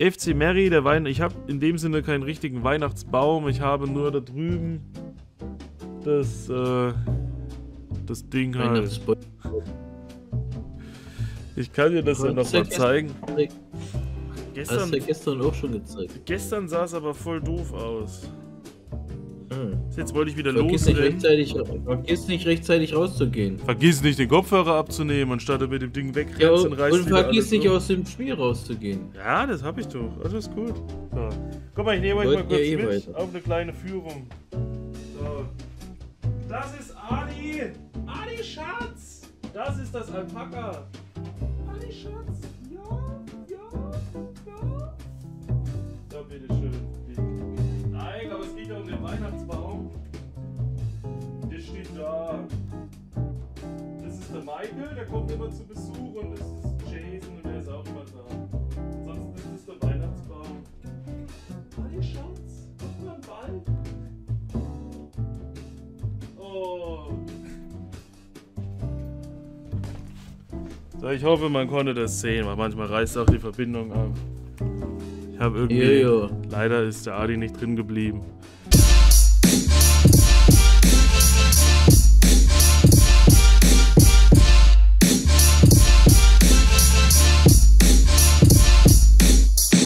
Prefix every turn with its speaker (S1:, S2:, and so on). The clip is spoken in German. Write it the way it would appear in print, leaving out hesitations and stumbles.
S1: FC Mary, der Wein. Ich habe in dem Sinne keinen richtigen Weihnachtsbaum. Ich habe nur da drüben das Ding halt. Ich kann dir das ja noch mal zeigen.
S2: Hast du ja gestern auch schon gezeigt.
S1: Gestern sah es aber voll doof aus. Jetzt wollte ich wieder
S2: Vergiss nicht rechtzeitig rauszugehen.
S1: Vergiss nicht den Kopfhörer abzunehmen, anstatt mit dem Ding wegrennt
S2: ja,
S1: und reißt
S2: und vergiss nicht aus dem Spiel rauszugehen.
S1: Ja, das hab ich doch. Alles gut. So. Guck mal, ich nehme euch mal kurz mit auf eine kleine Führung. So. Das ist Adi. Adi, Schatz. Das ist das Alpaka. Adi, Schatz. Ja. So, bitteschön. Nein, aber es geht ja um den Weihnachtsbaum. Der steht da. Das ist der Michael, der kommt immer zu Besuch, und das ist Jason, und der ist auch immer da. Ansonsten ist es der Weihnachtsbaum. Hallo Schatz, guck mal, Ball. Oh. So, ich hoffe, man konnte das sehen, weil manchmal reißt auch die Verbindung ab. Ich habe irgendwie... Leider ist der Adi nicht drin geblieben.